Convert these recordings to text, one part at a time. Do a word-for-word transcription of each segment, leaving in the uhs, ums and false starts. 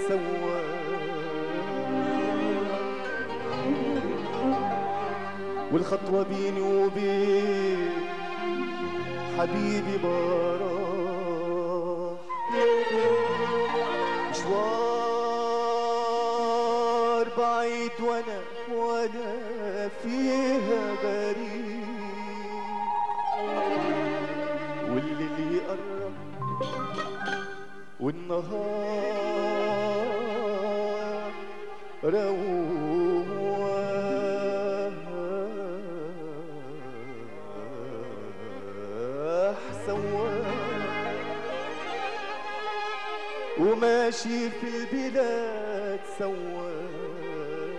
سواح، والخطوة بيني وبين حبيبي براح، مشوار بعيد وانا وانا فيها غريب، والليل يقرب والنهار رواح سواح، وماشي في البلاد سواح،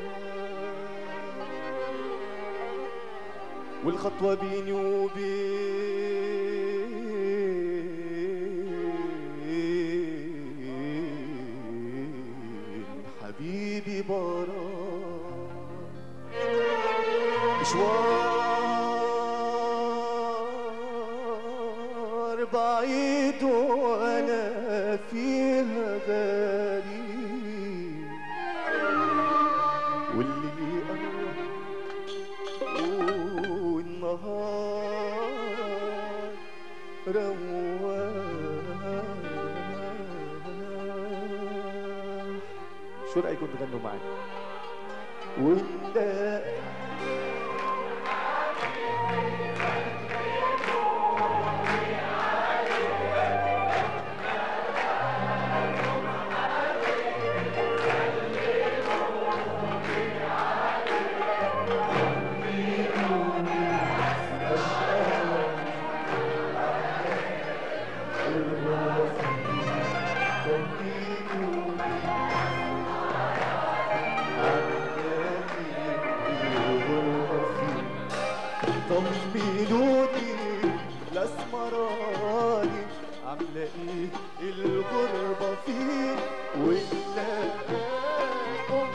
والخطوة بيني وبين حبيبي براح، مشوار بعيد وانا فيها غريب، واللي يقرب والنهار رواح. شو رأيكم تغنوا معي؟ وانت طمنوني الاسمراني عامله ايه الغربه فيه، ولا ام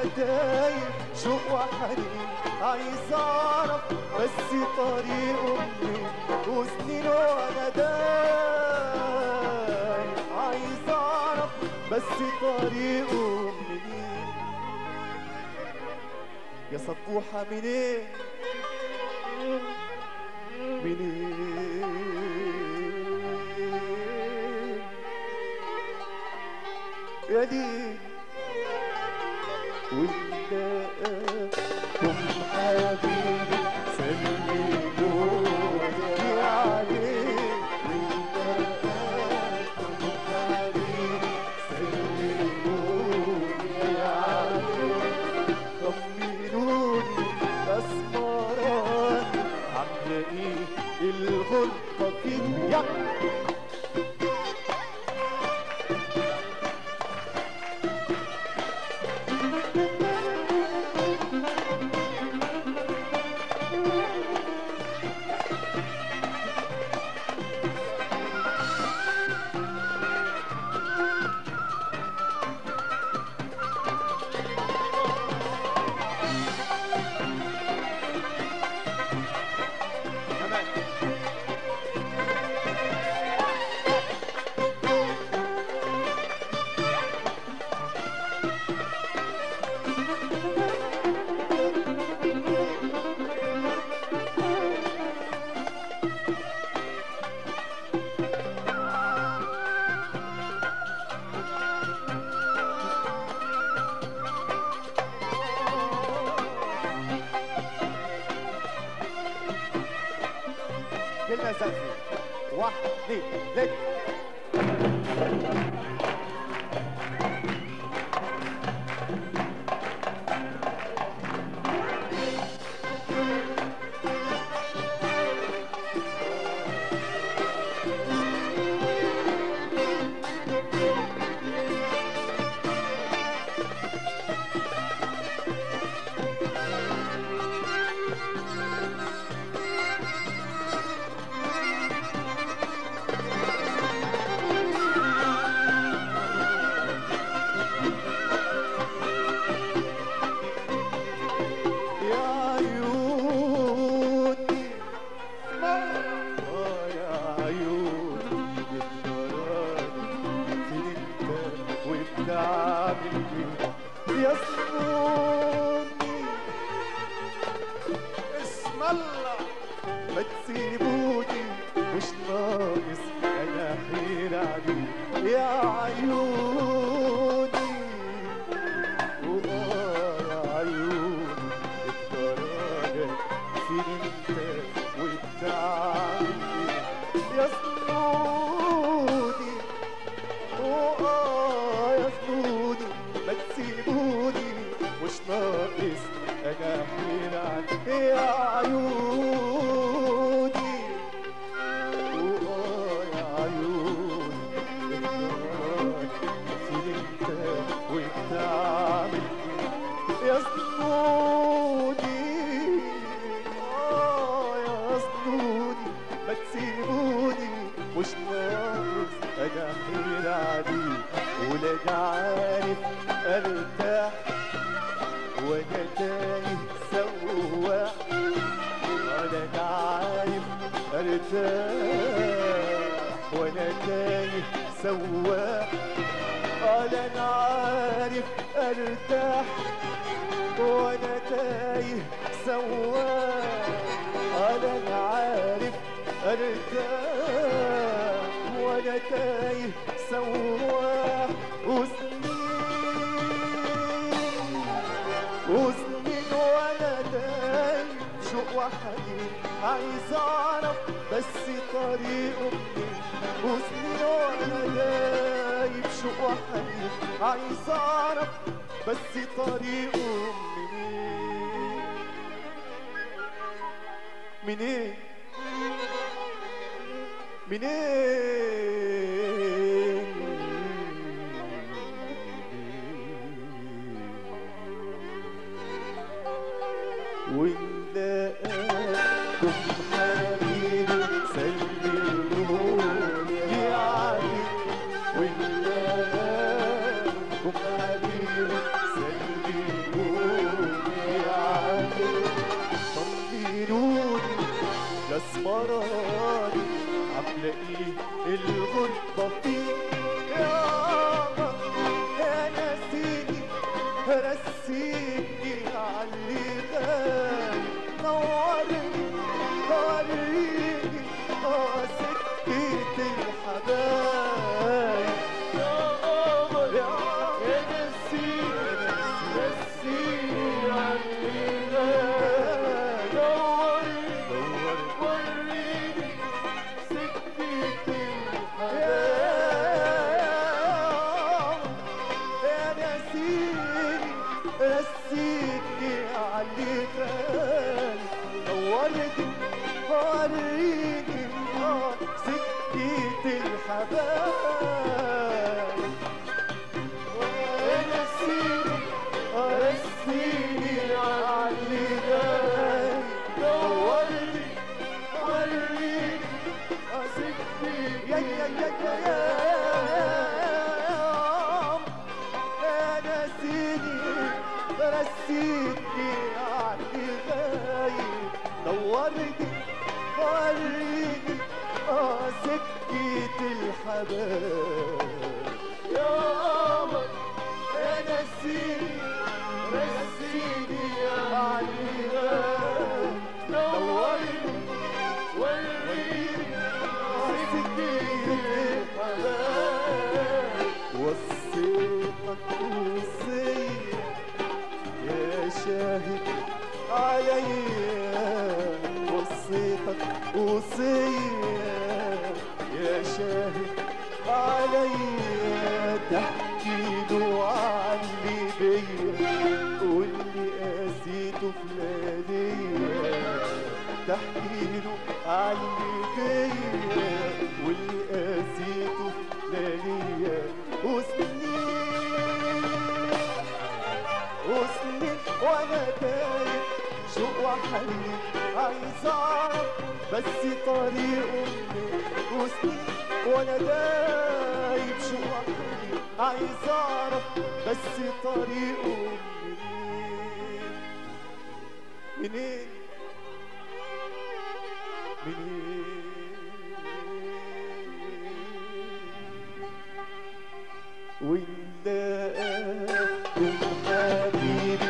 تايه شوق وحنين عايز اعرف بس طريقه منين وسنين وانا دايم عايز اعرف بس طريقه منين يا سطوحة منين منين يا ليل ونلاقاكم حبيبي سلموني عليه ونلاقاكم حبيبي سلموني عليه طمنوني اسمراني عامله ايه الغربه فيا كلمة سقفي واحد اثنين ثلاثة يا سنوني اسم الله ما تسيبوني مش ناقص انا حيل عليك يا عيوني واه يا عيوني الدرجة فين انت والتعب يا سنوني واه يا سنوني ما تسيبوني مش ناقص انا حين عنك يا عيوني واه يا عيوني فين انت وبتعمل يا سنوني اه يا سنوني ما تسيبوني مش ناقص انا حين عليك ولا انا عارف ارتاح وانا تايه سواح ولا انا عارف ارتاح وانا تايه سواح ولا انا عارف ارتاح وانا تايه سواح ولا انا عارف ارتاح وانا تايه سواح وسنين وسنين وانا تايه شوق وحنين عايز اعرف بس طريقه منين وسنين وانا تايه شوق وحنين عايز اعرف بس طريقه منين منين منين ونلاقاكم حبيبي سلموني عليك ونلاقاكم حبيبي سلموني الاسمراني عامله ايه الغربه فيك يا قمر يا ناسيني رسيني عاللي غالي نورني وريني اه سكة الحبايب يا قمر يا ناسيني رسيني عاللي غالي نورني وريني سكة الحبايب يا ناسيني رسيتني عاللي غالي نورتني وريني اه سكة الحبايب يا ناسيني رسيني عاللي غالي نورتني وريني اه سكة يا يا يا يا يا ناسيني رسيتني عاللي غايب نورني وريني اه سكة الحبايب يا قمر يا ناسيني رسيني عاللي غايب نورني وريني اه سكة الحبايب وصيتك وصية يا شاهد عليا وصيتك وصية يا شاهد عليا تحكي له عني بيا واللي قاسيته في لياليا تحكي له عني بيا واللي قاسيته في لياليا وسنين وسنين وانا تايه شوق وحنين عايز اعرف بس طريقه منين وسنين وانا دايب شوق وحنين عايز اعرف بس طريقه منين منين وإلا أكون حبيبي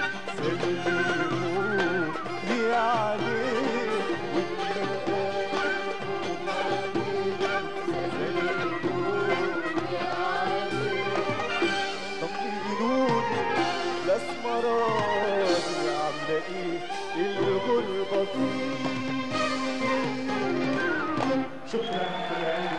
سلموا لي عليه وإلا أكون حبيبي سلموا لي عليه طمنوني الأسمراني عاملة إيه الغربة فيه شكرا.